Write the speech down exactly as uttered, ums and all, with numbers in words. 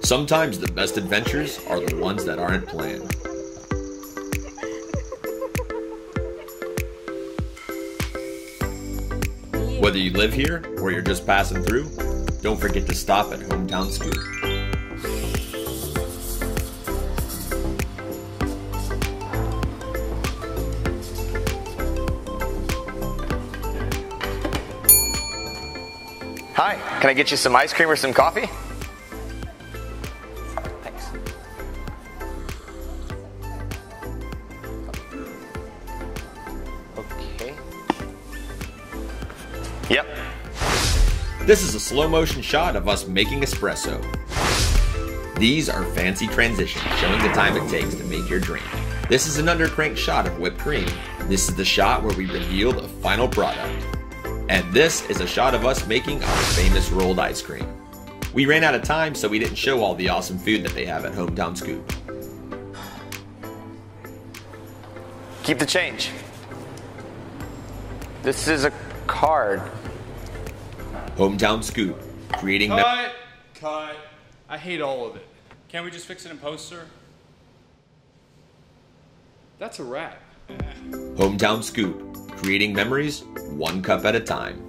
Sometimes the best adventures are the ones that aren't planned. Whether you live here or you're just passing through, don't forget to stop at Hometown Scoop. Hi, can I get you some ice cream or some coffee? Thanks. Okay. Yep. This is a slow motion shot of us making espresso. These are fancy transitions showing the time it takes to make your drink. This is an undercrank shot of whipped cream. This is the shot where we reveal the final product. And this is a shot of us making our famous rolled ice cream. We ran out of time, so we didn't show all the awesome food that they have at Hometown Scoop. Keep the change. This is a card. Hometown Scoop, creating... Cut! Cut. I hate all of it. Can't we just fix it in post, sir? That's a wrap. Hometown Scoop, creating memories one cup at a time.